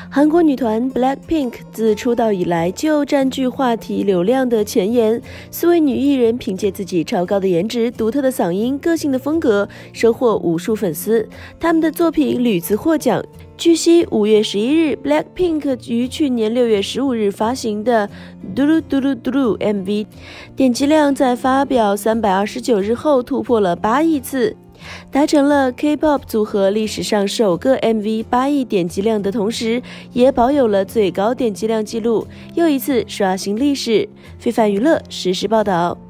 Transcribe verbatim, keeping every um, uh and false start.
韩国女团 Blackpink 自出道以来就占据话题流量的前沿，四位女艺人凭借自己超高的颜值、独特的嗓音、个性的风格，收获无数粉丝。她们的作品屡次获奖。据悉，五月十一日 ，Blackpink 于去年六月十五日发行的《嘟噜嘟噜嘟噜》M V， 点击量在发表三百二十九日后突破了八亿次。达成了 K-pop 组合历史上首个 M V 八亿点击量的同时，也保有了最高点击量纪录，又一次刷新历史。非凡娱乐实时报道。